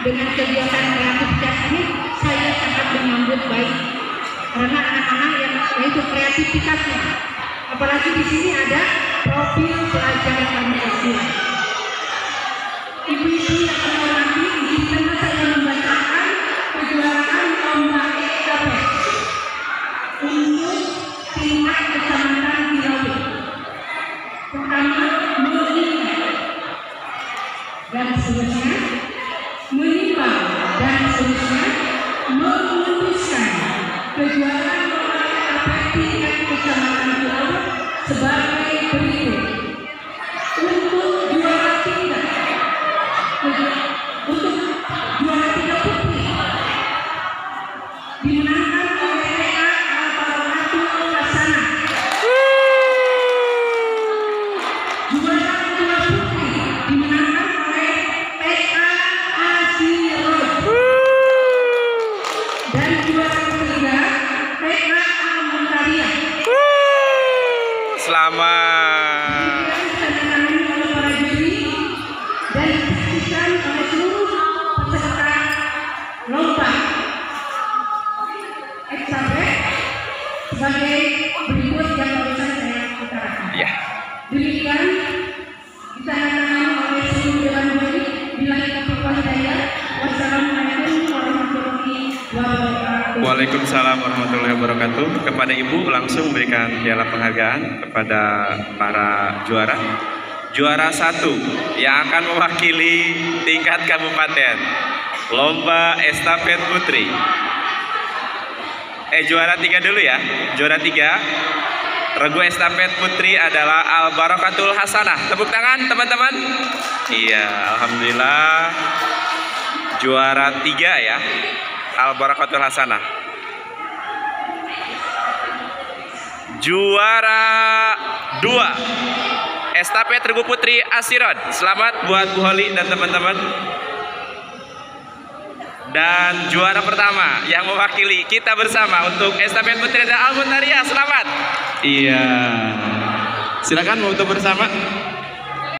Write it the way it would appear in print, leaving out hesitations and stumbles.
dengan kegiatan kreativitas ini saya sangat menyambut baik karena anak-anak yang yaitu kreativitasnya. Apalagi di sini ada profil pelajar Pancasila. Ibu-ibu yang terhormati, izinkan saya membacakan kejuaraan lomba estafet untuk tingkat kecamatan Cilawu. Pertama, mengikat dan seterusnya, menimbang dan seterusnya, memutuskan kejuaraan lomba estafet tingkat kecamatan Cilawu sebagai berikut. Untuk juara tiga putri dimenangkan oleh TK Al-Barokatul Hasanah. Juara kedua putri dimenangkan oleh TK Asirod. Dan juara ketiga TK Al-Muntariyah. Selamat. Dan disaksikan oleh seluruh peserta lomba estafet sebagai berikut yang barusan saya utarakan. Demikian ditandatangani oleh seluruh dewan juri. Billahi taufiq wal hidayah. Wassalamualaikum warahmatullahi wabarakatuh. Waalaikumsalam warahmatullahi wabarakatuh. Kepada Ibu langsung berikan piala penghargaan kepada para juara. Juara 1 yang akan mewakili tingkat kabupaten lomba estafet putri. Juara 3 dulu ya. Juara 3 regu estafet putri adalah Al-Barokatul Hasanah. Tepuk tangan teman-teman. Iya, alhamdulillah. Juara 3 ya, Al-Barokatul Hasanah. Juara 2 estafet regu putri Asirod. Selamat buat Bu Holi dan teman-teman. Dan juara pertama yang mewakili kita bersama untuk estafet putri dan Al-Muntariyah. Selamat. Iya. Silakan mau foto bersama.